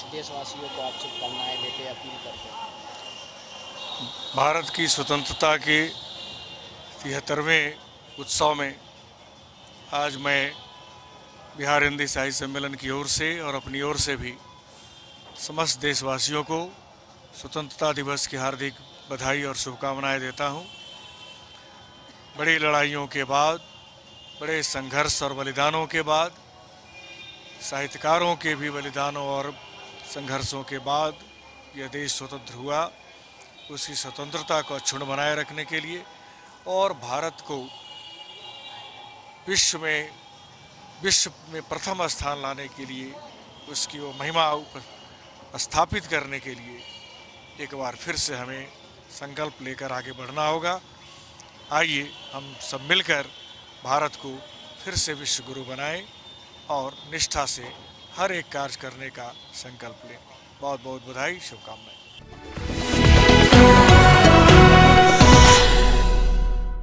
देशवासियों को आप शुभकामनाएं देते, अपील करते हैं? भारत की स्वतंत्रता के 73वें उत्सव में आज मैं बिहार हिंदी साहित्य सम्मेलन की ओर से और अपनी ओर से भी समस्त देशवासियों को स्वतंत्रता दिवस की हार्दिक बधाई और शुभकामनाएं देता हूं। बड़ी लड़ाइयों के बाद, बड़े संघर्ष और बलिदानों के बाद, साहित्यकारों के भी बलिदानों और संघर्षों के बाद यह देश स्वतंत्र हुआ। उसकी स्वतंत्रता को अक्षुण्ण बनाए रखने के लिए और भारत को विश्व में प्रथम स्थान लाने के लिए, उसकी वो महिमा स्थापित करने के लिए एक बार फिर से हमें संकल्प लेकर आगे बढ़ना होगा। आइए हम सब मिलकर भारत को फिर से विश्व गुरु बनाएं और निष्ठा से हर एक कार्य करने का संकल्प लें। बहुत बहुत बधाई, शुभकामनाएं।